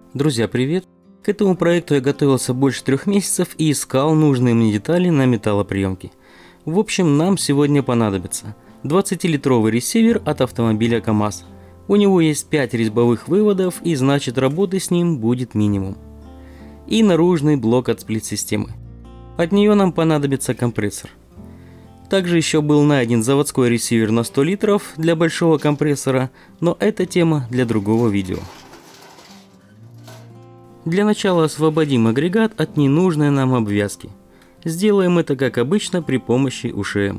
Друзья, привет! К этому проекту я готовился больше 3 месяцев и искал нужные мне детали на металлоприемке. В общем, нам сегодня понадобится 20-литровый ресивер от автомобиля КАМАЗ. У него есть 5 резьбовых выводов, и значит работы с ним будет минимум. И наружный блок от сплит-системы. От нее нам понадобится компрессор. Также еще был найден заводской ресивер на 100 литров для большого компрессора, но это тема для другого видео. Для начала освободим агрегат от ненужной нам обвязки. Сделаем это, как обычно, при помощи УШМ.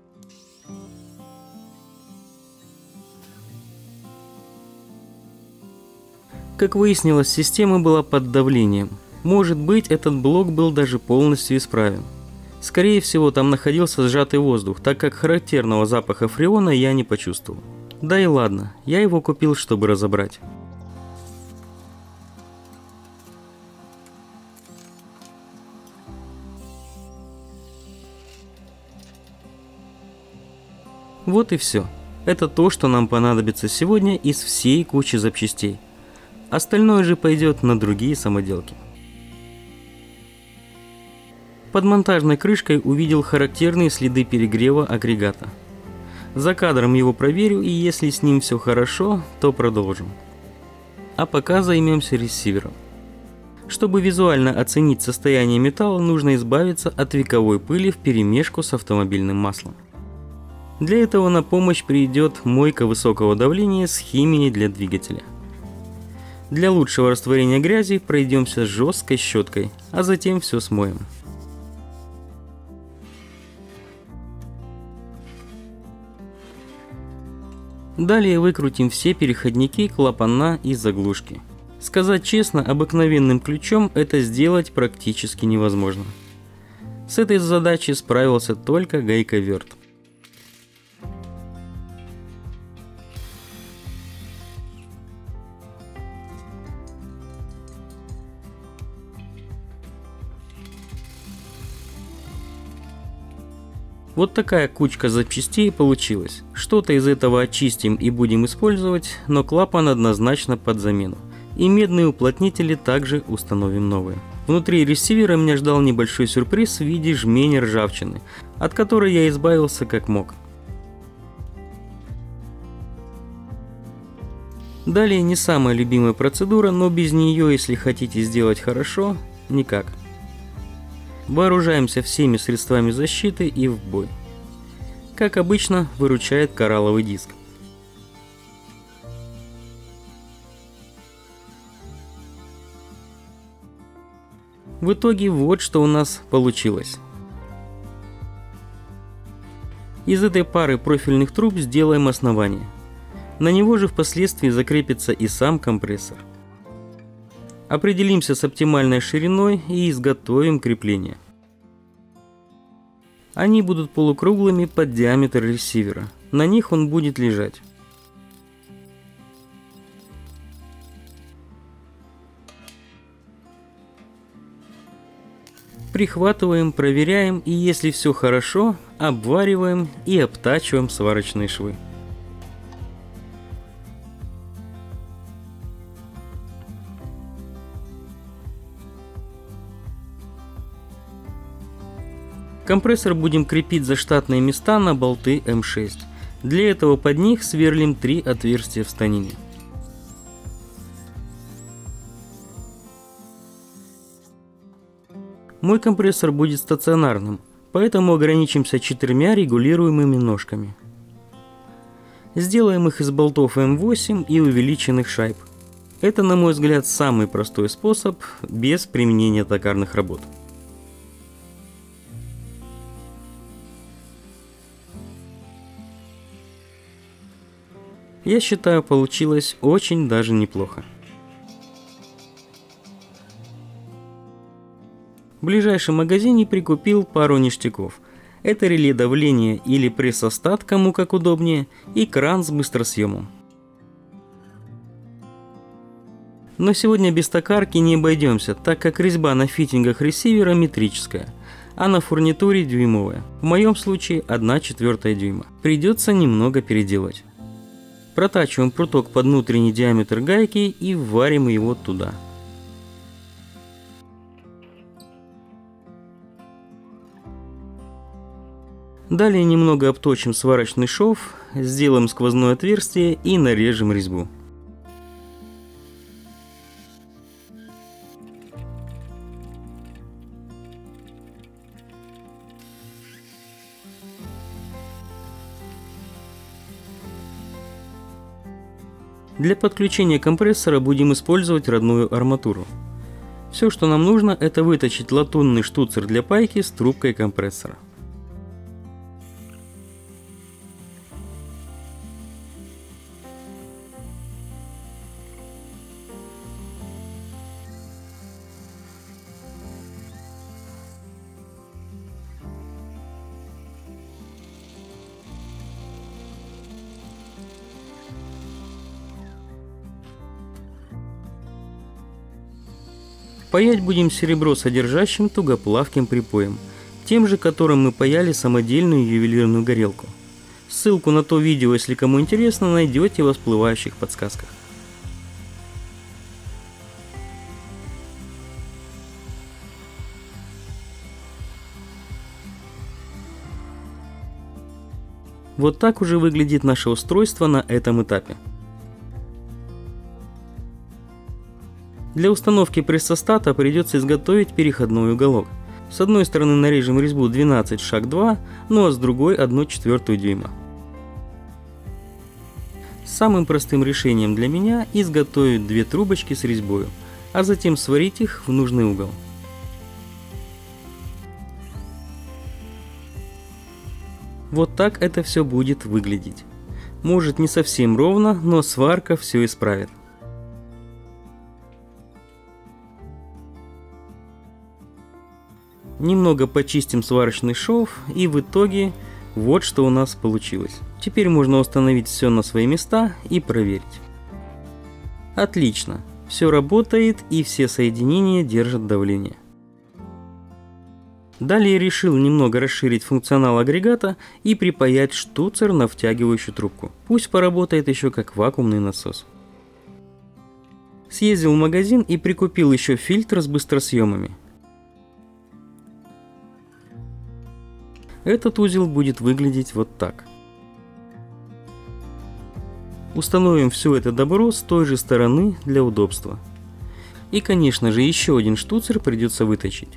Как выяснилось, система была под давлением. Может быть, этот блок был даже полностью исправен. Скорее всего, там находился сжатый воздух, так как характерного запаха фреона я не почувствовал. Да и ладно, я его купил, чтобы разобрать. Вот и все. Это то, что нам понадобится сегодня из всей кучи запчастей. Остальное же пойдет на другие самоделки. Под монтажной крышкой увидел характерные следы перегрева агрегата. За кадром его проверю, и если с ним все хорошо, то продолжим. А пока займемся ресивером. Чтобы визуально оценить состояние металла, нужно избавиться от вековой пыли вперемешку с автомобильным маслом. Для этого на помощь придет мойка высокого давления с химией для двигателя. Для лучшего растворения грязи пройдемся жесткой щеткой, а затем все смоем. Далее выкрутим все переходники, клапана и заглушки. Сказать честно, обыкновенным ключом это сделать практически невозможно. С этой задачей справился только гайковерт. Вот такая кучка запчастей получилась. Что-то из этого очистим и будем использовать, но клапан однозначно под замену. И медные уплотнители также установим новые. Внутри ресивера меня ждал небольшой сюрприз в виде жмени ржавчины, от которой я избавился как мог. Далее не самая любимая процедура, но без нее, если хотите сделать хорошо, никак. Вооружаемся всеми средствами защиты и в бой. Как обычно, выручает коралловый диск. В итоге вот что у нас получилось. Из этой пары профильных труб сделаем основание. На него же впоследствии закрепится и сам компрессор. Определимся с оптимальной шириной и изготовим крепления. Они будут полукруглыми под диаметр ресивера. На них он будет лежать. Прихватываем, проверяем, и если все хорошо, обвариваем и обтачиваем сварочные швы. Компрессор будем крепить за штатные места на болты М6. Для этого под них сверлим 3 отверстия в станине. Мой компрессор будет стационарным, поэтому ограничимся 4 регулируемыми ножками. Сделаем их из болтов М8 и увеличенных шайб. Это, на мой взгляд, самый простой способ без применения токарных работ. Я считаю, получилось очень даже неплохо. В ближайшем магазине прикупил пару ништяков. Это реле давления или прессостат, кому как удобнее, и кран с быстросъемом. Но сегодня без токарки не обойдемся, так как резьба на фитингах ресивера метрическая, а на фурнитуре дюймовая. В моем случае 1/4 дюйма. Придется немного переделать. Протачиваем пруток под внутренний диаметр гайки и вварим его туда. Далее немного обточим сварочный шов, сделаем сквозное отверстие и нарежем резьбу. Для подключения компрессора будем использовать родную арматуру. Все, что нам нужно, это выточить латунный штуцер для пайки с трубкой компрессора. Паять будем серебро содержащим тугоплавким припоем, тем же, которым мы паяли самодельную ювелирную горелку. Ссылку на то видео, если кому интересно, найдете в всплывающих подсказках. Вот так уже выглядит наше устройство на этом этапе. Для установки прессостата придется изготовить переходной уголок. С одной стороны нарежем резьбу 12 шаг 2, ну а с другой 1/4 дюйма. Самым простым решением для меня изготовить две трубочки с резьбой, а затем сварить их в нужный угол. Вот так это все будет выглядеть. Может не совсем ровно, но сварка все исправит. Немного почистим сварочный шов, и в итоге вот что у нас получилось. Теперь можно установить все на свои места и проверить. Отлично, все работает и все соединения держат давление. Далее решил немного расширить функционал агрегата и припаять штуцер на втягивающую трубку. Пусть поработает еще как вакуумный насос. Съездил в магазин и прикупил еще фильтр с быстросъемами. Этот узел будет выглядеть вот так. Установим все это добро с той же стороны для удобства. И, конечно же, еще один штуцер придется выточить.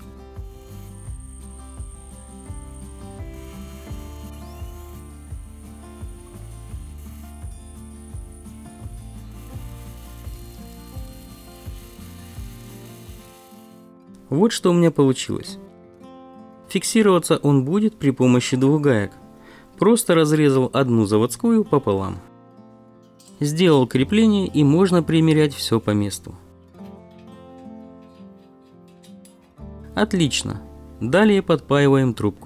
Вот что у меня получилось. Фиксироваться он будет при помощи двух гаек. Просто разрезал одну заводскую пополам. Сделал крепление, и можно примерять все по месту. Отлично. Далее подпаиваем трубку.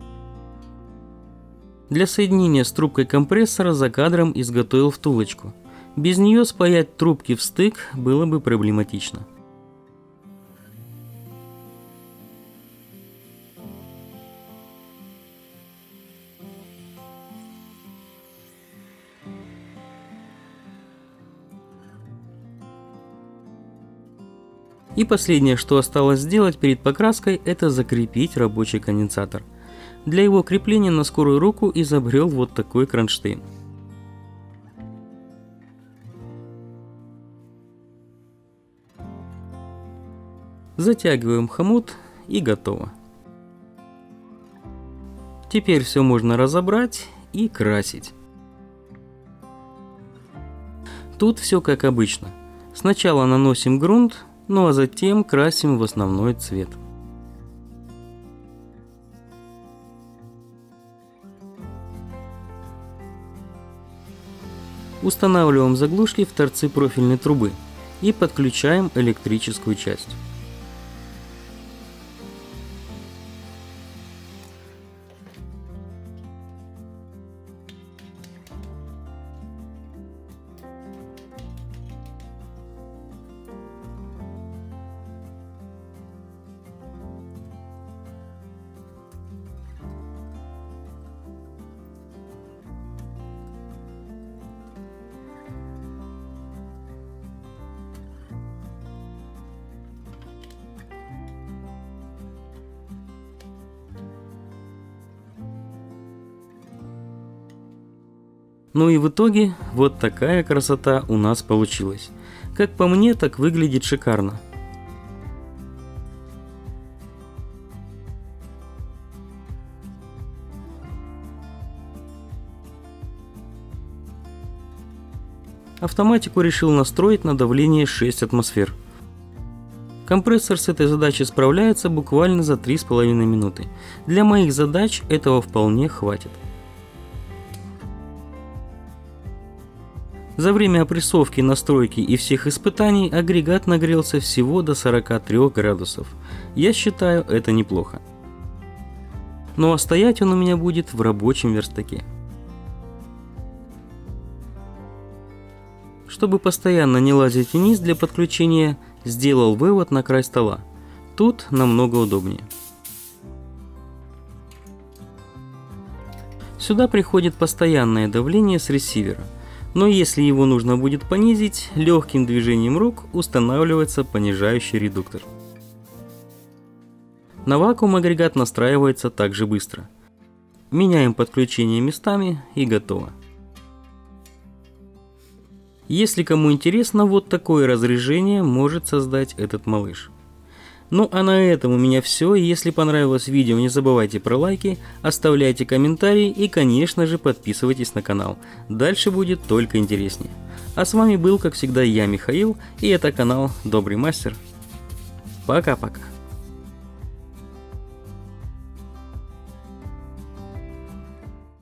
Для соединения с трубкой компрессора за кадром изготовил втулочку. Без нее спаять трубки в стык было бы проблематично. И последнее, что осталось сделать перед покраской, это закрепить рабочий конденсатор. Для его крепления на скорую руку изобрел вот такой кронштейн. Затягиваем хомут и готово. Теперь все можно разобрать и красить. Тут все как обычно. Сначала наносим грунт, ну а затем красим в основной цвет. Устанавливаем заглушки в торцы профильной трубы и подключаем электрическую часть. Ну и в итоге вот такая красота у нас получилась. Как по мне, так выглядит шикарно. Автоматику решил настроить на давление 6 атмосфер. Компрессор с этой задачей справляется буквально за 3,5 минуты. Для моих задач этого вполне хватит. За время опрессовки, настройки и всех испытаний агрегат нагрелся всего до 43 градусов. Я считаю, это неплохо. Ну а стоять он у меня будет в рабочем верстаке. Чтобы постоянно не лазить вниз для подключения, сделал вывод на край стола. Тут намного удобнее. Сюда приходит постоянное давление с ресивера. Но если его нужно будет понизить, легким движением рук устанавливается понижающий редуктор. На вакуум агрегат настраивается также быстро. Меняем подключение местами и готово. Если кому интересно, вот такое разряжение может создать этот малыш. Ну а на этом у меня все. Если понравилось видео, не забывайте про лайки, оставляйте комментарии и, конечно же, подписывайтесь на канал. Дальше будет только интереснее. А с вами был, как всегда, я, Михаил, и это канал Добрый Мастер. Пока-пока.